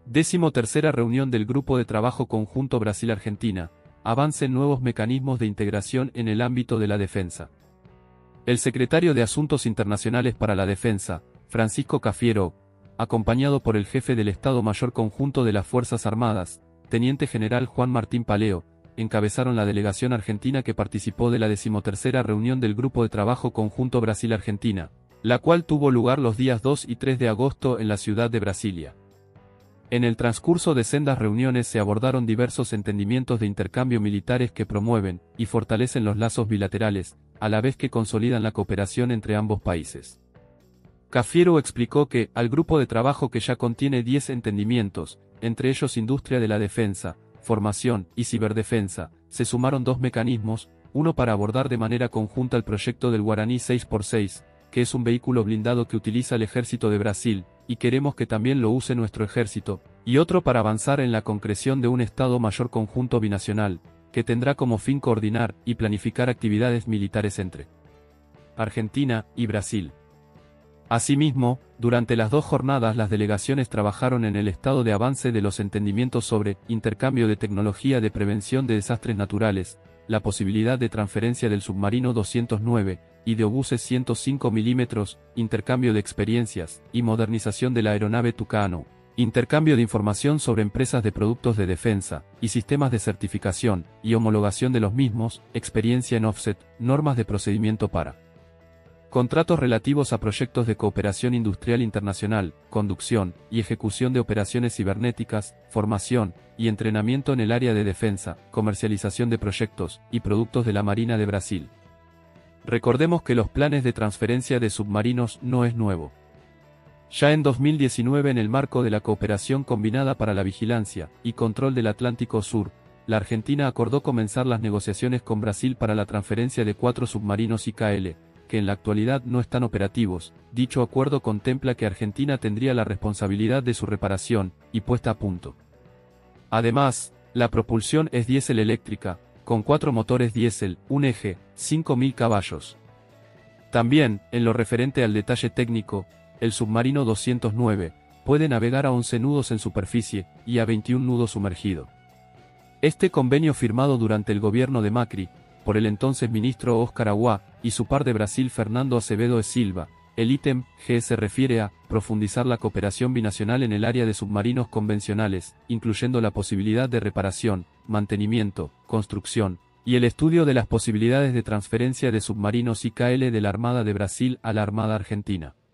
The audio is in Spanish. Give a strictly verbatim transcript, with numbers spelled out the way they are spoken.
Décimo tercera reunión del Grupo de Trabajo Conjunto Brasil-Argentina. Avance en nuevos mecanismos de integración en el ámbito de la defensa. El secretario de Asuntos Internacionales para la Defensa, Francisco Cafiero, acompañado por el jefe del Estado Mayor Conjunto de las Fuerzas Armadas, Teniente General Juan Martín Paleo, encabezaron la delegación argentina que participó de la decimotercera reunión del Grupo de Trabajo Conjunto Brasil-Argentina, la cual tuvo lugar los días dos y tres de agosto en la ciudad de Brasilia. En el transcurso de sendas reuniones se abordaron diversos entendimientos de intercambio militares que promueven y fortalecen los lazos bilaterales, a la vez que consolidan la cooperación entre ambos países. Cafiero explicó que, al grupo de trabajo que ya contiene diez entendimientos, entre ellos industria de la defensa, formación y ciberdefensa, se sumaron dos mecanismos, uno para abordar de manera conjunta el proyecto del Guaraní seis por seis, que es un vehículo blindado que utiliza el ejército de Brasil, y queremos que también lo use nuestro ejército, y otro para avanzar en la concreción de un Estado Mayor Conjunto binacional, que tendrá como fin coordinar y planificar actividades militares entre Argentina y Brasil. Asimismo, durante las dos jornadas las delegaciones trabajaron en el estado de avance de los entendimientos sobre intercambio de tecnología de prevención de desastres naturales, la posibilidad de transferencia del submarino doscientos nueve y de obuses ciento cinco milímetros, intercambio de experiencias y modernización de la aeronave Tucano, intercambio de información sobre empresas de productos de defensa y sistemas de certificación y homologación de los mismos, experiencia en offset, normas de procedimiento para contratos relativos a proyectos de cooperación industrial internacional, conducción y ejecución de operaciones cibernéticas, formación y entrenamiento en el área de defensa, comercialización de proyectos y productos de la Marina de Brasil. Recordemos que los planes de transferencia de submarinos no es nuevo. Ya en dos mil diecinueve, en el marco de la cooperación combinada para la vigilancia y control del Atlántico Sur, la Argentina acordó comenzar las negociaciones con Brasil para la transferencia de cuatro submarinos I K L, que en la actualidad no están operativos. Dicho acuerdo contempla que Argentina tendría la responsabilidad de su reparación y puesta a punto. Además, la propulsión es diésel eléctrica, con cuatro motores diésel, un eje, cinco mil caballos. También, en lo referente al detalle técnico, el submarino doscientos nueve puede navegar a once nudos en superficie y a veintiún nudos sumergido. Este convenio, firmado durante el gobierno de Macri, por el entonces ministro Óscar Aguá, y su par de Brasil Fernando Acevedo e Silva, el ítem G se refiere a profundizar la cooperación binacional en el área de submarinos convencionales, incluyendo la posibilidad de reparación, mantenimiento, construcción, y el estudio de las posibilidades de transferencia de submarinos I K L de la Armada de Brasil a la Armada Argentina.